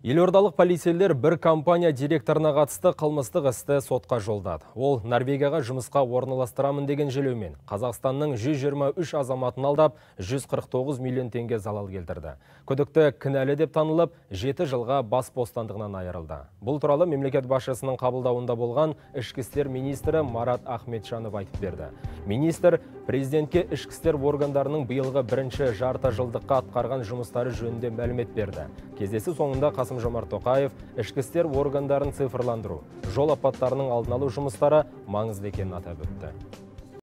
Елордалық полицейлер бір компания директорына қатысты қылмыстық істі сотқа жолдады. Ол Норвегияға жұмысқа орналастырамын деген желеумен Қазақстанның 123 азаматын алдап 149 миллион теңге залал келтірді. Күдікті кінәлі деп танылып, 7 жылға бас бостандығынан айырылды. Бұл туралы мемлекет басшысының қабылдауында болған ішкі істер министрі Марат Ахметжанов айтып берді. Министр президентке ішкі істер органдарының биылғы бірінші жарты жылдыққа атқарған жұмыстары жөнінде мәлімет берді. Кездесу соңында Қасым-Жомарт Тоқаев ішкі істер органдарын цифрландыру, жол апаттарының алдын алу жұмыстары маңызды екенін атап өтті.